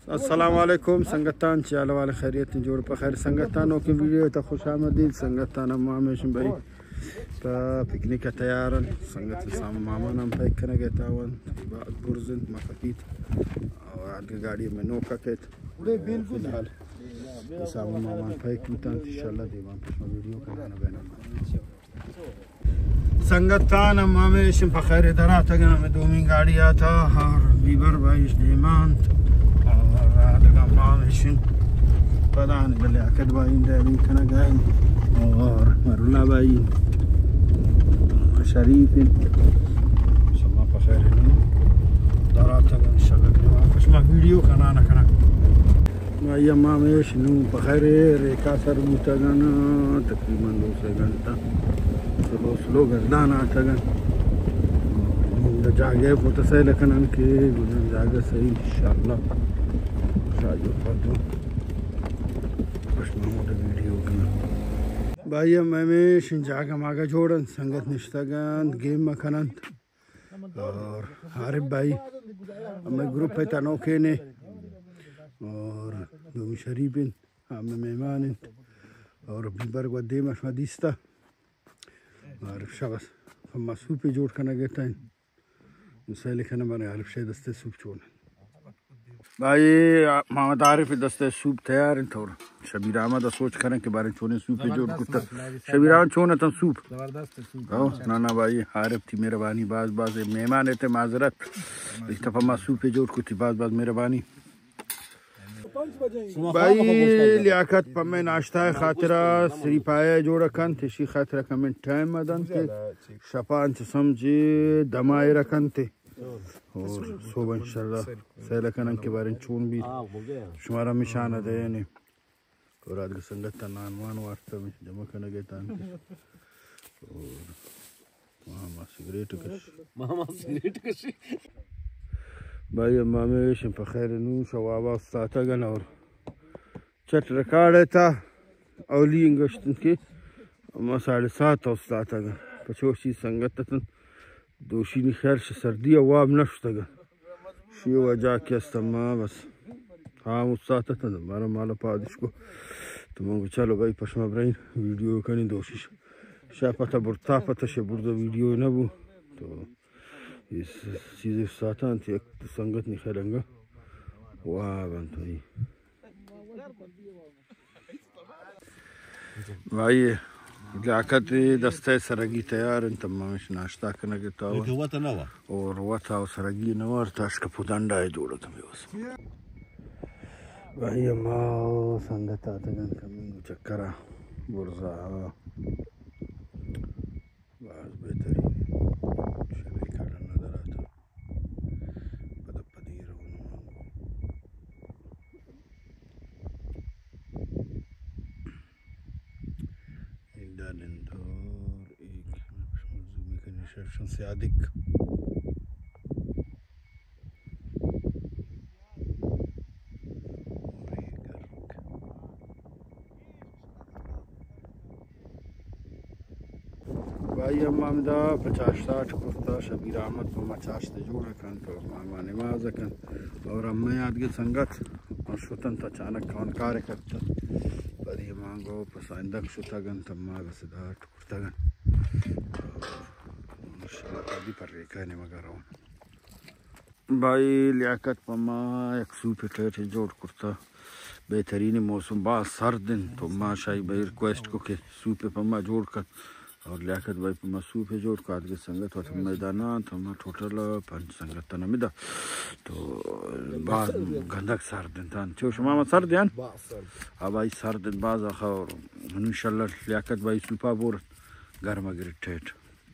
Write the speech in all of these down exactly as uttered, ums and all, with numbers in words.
अस्सलाम वालेकुम संगतान चाल वाले खैरियत जोड़ पर खैर संगतानों की वीडियो तो खुश आमदीद संगतान मामेश भाई पिकनिक का तैयार संगत साम मामा नाम पैक करने गए तावन बाद बुर्जन मफकीत और आगे गाड़ी में नौका के फिलहाल साम मामा पैक किया इंशाल्लाह दीवान पर वीडियो करना बना संगतान मामेश पर खैर दरा तक में दोमी गाड़ी आता और बीबर भाई दीमान मामेशन पदान बल्ले अकद भाई इंदे कना गए और मरुला भाई शरीफ इंशाल्लाह बखैर नो दराता इंशाल्लाह कुछ मा वीडियो कना ना कना भाई मामेश नो बखैर रेखा सर मुतगन तकरीबन दो से घंटा स्लो स्लो गर्दाना तगन जागे फोटो से लखनन के जागे सही इंशाल्लाह भाई ममेश जागा मागा जोड़न संगत निश्तगन गेम मखनन और हारिफ भाई हमें ग्रुप है तनोखे ने और दोमी शरीफिन हमें मेहमान और बीबर वदे मशदिस्ता और शगस हम सूप जोड़ करना गए थे मुझसे लिखना मैंने हारिफ से दस्ते सूप छोड़ भाई मोहम्मद आरिफ दस्ते सूप तैयार है थोड़ा शबीर अहमद सोच करें के बारे छोने सूप जोड़ कुत्ता शबीर अहमद छोने तन सूप हो ना ना भाई आरिफ थी मेहरबानी बाज बाज मेहमान थे माजरत इस दफा मा सूप जोड़ कुत्ती बाज बाज मेहरबानी भाई लियाकत पमे नाश्ता खातिरा सिरिपाया जोड़ा कन थे खातिरा कमेंट टाइम मदन के शपान समझे दमाए रखन थे और सोबा इंशाल्लाह सैला कनन के बारे में चून भी शुमारा मिशान दे ने और आज संगत नान मान वार्ता में जमा करने गए तान और मामा सिगरेट कश मामा सिगरेट कश भाई मामेश फखैर नू शवाबा सातगन और चट रिकॉर्ड था औली इंगश्तन के अम्मा साढ़े सात और सातगन पचोसी संगत दोषी नहीं खैर से सर्दी अवाब नश्तगा शिव वजह के अस्तमा बस हाँ मुस्सा था हमारा माला पादिश को तो मैं चलो भाई पश्मा ब्राइन वीडियो करनी दोषी शाह पता बुरता पता शे बुरदा वीडियो ना वो तो इस चीज़ें साथा थी एक संगत नहीं खैरंगा वाह बनता ही भाई लियाकत दस्ते सरगी तैयार हैं तमाम नाश्ता करने के ताव और हुआ था सरगी नवर ताश का पुदंडा है जोड़ा था मेरे पास भाई अम्मा संगत आते गन कमी चक्करा बुर्जा बस बेहतरीन शबीर खाना नजर आता पता पनीर से अधिक भाई अम्मामदा पचास साठ कुर्ता शबीर अहमद को मचाश से जोड़ा कन तो मामा नमाज कन और अम्मा याद के संगत और शुतन अचानक कौन कार्य करता पर ये मांगो पसंदक शुतगन तम्मा बसदाट कुर्तगन पर कहने मगर भाई लियाकत पमा एक सूप थे जोड़ कुर्ता बेहतरीन मौसम बा सर्द दिन तो माँ शाही भाई रिक्वेस्ट को के सूप पमा जोड़ कर और लियाकत भाई पमा सूप जोड़ कर के संगत हो मैदाना तो मैं टोटल पंच संगत न मिदा तो बाद गंदक सर्द दिन था चो मामा सर्द यान अब भाई सर्द दिन बाज आखा और इंशाल्लाह लियाकत भाई सूपा बोर गर्मा गिरठेट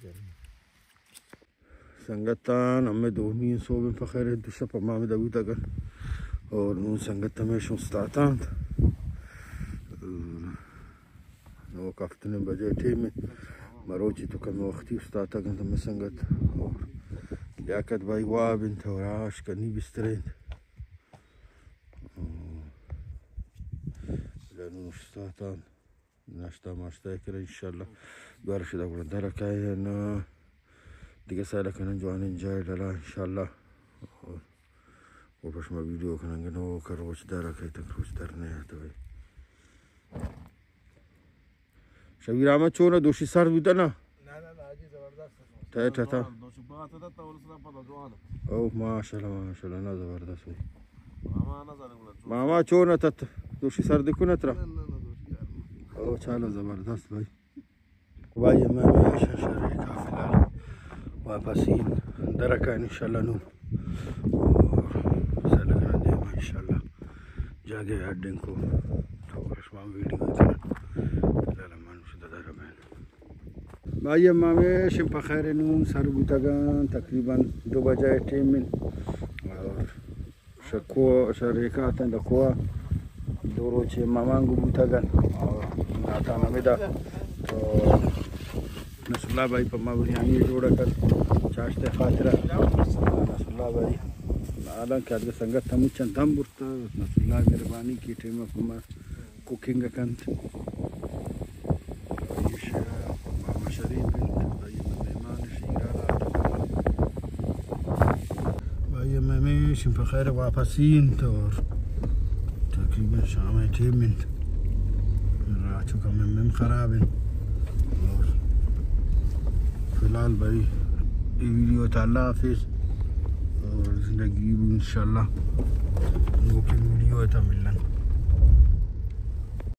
संगतान हमें दोमी सो में फखर है दुशा पमा में दबू तक और नू संगत में शुस्ताता नो कफ्तने बजे थे में मरोची तो कम वक्ती उस्ताता गन में संगत और लियाकत भाई वाह बिन और आश करनी बिस्तरे लनू उस्ताता नाश्ता माश्ता करे इंशाल्लाह बारिश दा गुण दरक है ना दिखे सारा कन जवान एंजॉय डला इंशाल्लाह वो पशमा वीडियो करेंगे नो कर रोज दर रखे तक रोज दर नहीं आता भाई शबीर अहमद चोर दोषी सर भी था ना था था ओह माशाल्लाह माशाल्लाह ना जबरदस्त भाई मामा चोर ना था दोषी सर देखो ना तेरा ओह चलो जबरदस्त भाई भाई मैं शरीर काफिला वापस इन दरका इंशाल्लाह नो सलगना दे इंशाल्लाह जागे अड्डे को तो पशमा वीडियो لا مانوش داره من باید مامه شم بخیر نون سر بودگان تقریبا دو بجای تیمین شکو شریکات اندکوا دو روچ مامانگو بودگان ناتا نمیدا تو نسلا بای پما بریانی جوڑا کر چاشت خاطره نسلا بای الان که از سنگت تمو چند تام برتا نسلا مهربانی کی تیما پما کوکینگ کند ماشي بخير واپسين تور تقريبا ساعتين من راتو كمان من خرابين और फिलहाल भाई ये वीडियो अल्लाह हाफिज़ और ज़िंदगी इंशाल्लाह वो की वीडियो है मिलन